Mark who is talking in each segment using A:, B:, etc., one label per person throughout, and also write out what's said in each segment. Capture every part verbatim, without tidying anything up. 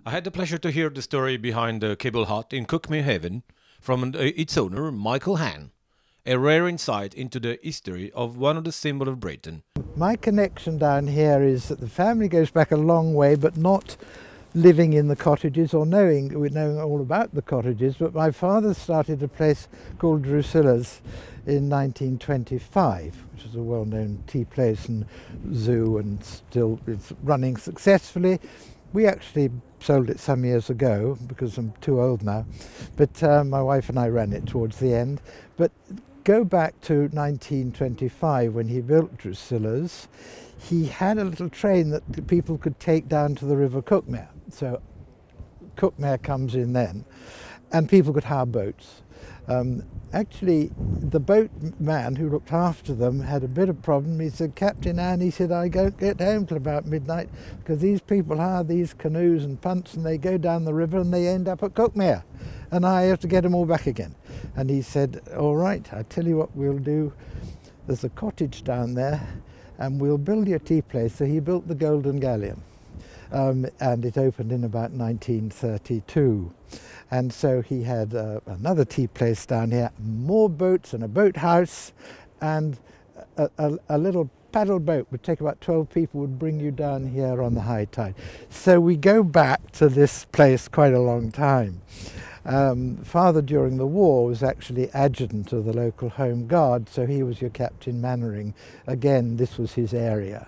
A: I had the pleasure to hear the story behind the cable hut in Cuckmere Haven from uh, its owner, Michael Hann. A rare insight into the history of one of the symbols of Britain.
B: My connection down here is that the family goes back a long way, but not living in the cottages or knowing, knowing all about the cottages. But my father started a place called Drusilla's in nineteen twenty-five, which is a well-known tea place and zoo, and still it's running successfully. We actually sold it some years ago because I'm too old now, but uh, my wife and I ran it towards the end. But go back to nineteen twenty-five when he built Drusilla's. He had a little train that people could take down to the River Cuckmere. So Cuckmere comes in then, and people could hire boats. Um, actually, the boatman who looked after them had a bit of problem. He said, "Captain Anne," he said, "I don't get home till about midnight because these people hire these canoes and punts and they go down the river and they end up at Cuckmere and I have to get them all back again." And he said, "All right, I tell you what we'll do. There's a cottage down there and we'll build you a tea place." So he built the Golden Galleon, um, and it opened in about nineteen thirty-two. And so he had uh, another tea place down here, more boats and a boathouse, and a, a, a little paddle boat would take about twelve people, would bring you down here on the high tide. So we go back to this place quite a long time. Um, father during the war was actually adjutant of the local Home Guard, so he was your Captain Mannering. Again, this was his area.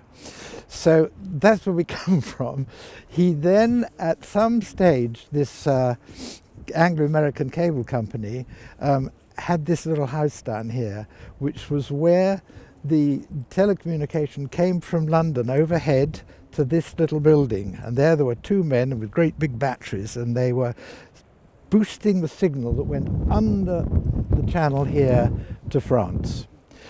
B: So that's where we come from. He then, at some stage, this uh, Anglo-American cable company um, had this little house down here, which was where the telecommunication came from London overhead to this little building. And there there were two men with great big batteries, and they were boosting the signal that went under the channel here to France.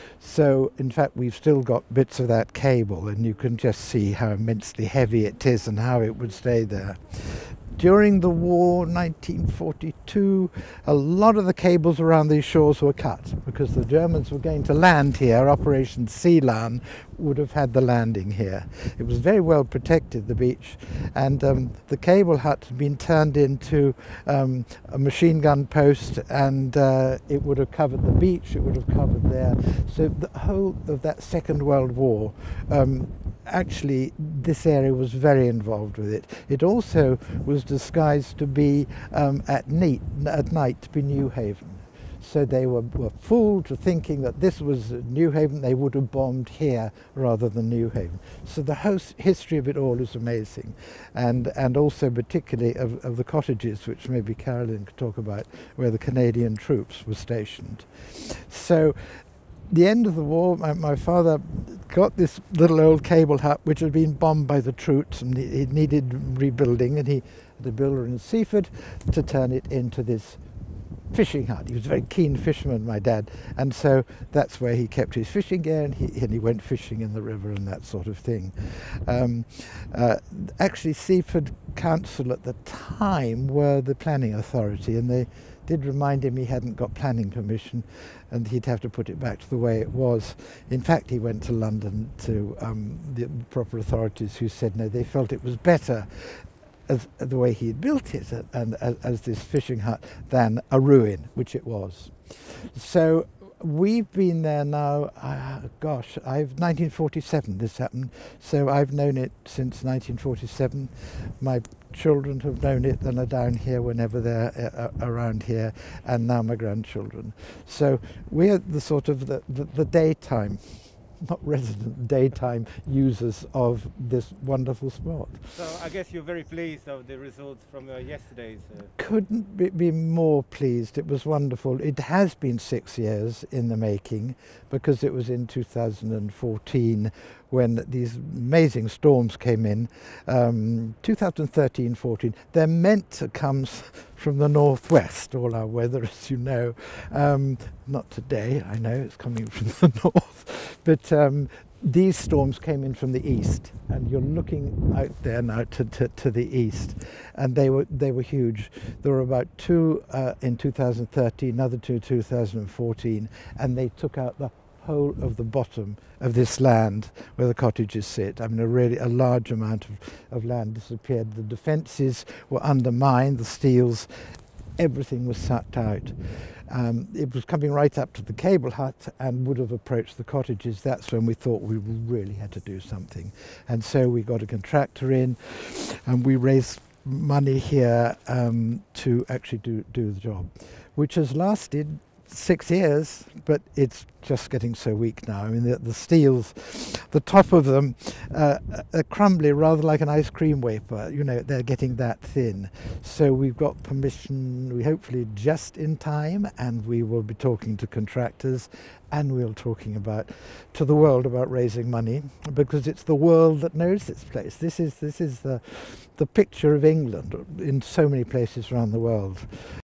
B: So in fact we've still got bits of that cable, and you can just see how immensely heavy it is and how it would stay there. During the war, nineteen forty-two, a lot of the cables around these shores were cut because the Germans were going to land here. Operation Seelan would have had the landing here. It was very well protected, the beach, and um, the cable hut had been turned into um, a machine gun post, and uh, it would have covered the beach, it would have covered there. So the whole of that Second World War, um, actually this area was very involved with it. It also was disguised to be um, at, night, at night to be New Haven. So they were, were fooled to thinking that this was New Haven. They would have bombed here rather than New Haven. So the whole history of it all is amazing, and and also particularly of, of the cottages, which maybe Carolyn could talk about, where the Canadian troops were stationed. So the end of the war, my, my father got this little old cable hut which had been bombed by the troops, and it, it needed rebuilding, and he had a builder in Seaford to turn it into this fishing hut. He was a very keen fisherman, my dad, and so that's where he kept his fishing gear, and he, and he went fishing in the river and that sort of thing. Um, uh, actually, Seaford Council at the time were the planning authority, and they did remind him he hadn't got planning permission and he'd have to put it back to the way it was. In fact, he went to London to um, the proper authorities, who said no, they felt it was better as, as the way he had built it and as, as this fishing hut than a ruin, which it was. So we've been there now, uh, gosh, I've nineteen forty-seven this happened, so I've known it since nineteen forty-seven. My children have known it and are down here whenever they're uh, around here, and now my grandchildren. So we're the sort of the, the, the daytime, not resident, daytime users of this wonderful spot.
C: So I guess you're very pleased of the results from uh, yesterday's. Uh...
B: Couldn't be, be more pleased. It was wonderful. It has been six years in the making, because it was in two thousand fourteen when these amazing storms came in. um, two thousand thirteen fourteen. They're meant to come from the northwest, all our weather, as you know. Um, not today, I know it's coming from the north, but um, these storms came in from the east, and you're looking out there now to, to, to the east, and they were they were huge. There were about two uh, in two thousand thirteen, another two in two thousand fourteen, and they took out the whole of the bottom of this land where the cottages sit. I mean, a really a large amount of, of land disappeared. The defences were undermined, the steels, everything was sucked out. Um, it was coming right up to the cable hut and would have approached the cottages. That's when we thought we really had to do something. And so we got a contractor in and we raised money here um, to actually do, do the job, which has lasted six years, but it's just getting so weak now. I mean, the, the steels, the top of them uh, are crumbly, rather like an ice cream wafer. You know, they're getting that thin. So we've got permission, we hopefully just in time, and we will be talking to contractors, and we'll talking about to the world about raising money, because it's the world that knows this place. This is this is the the picture of England in so many places around the world.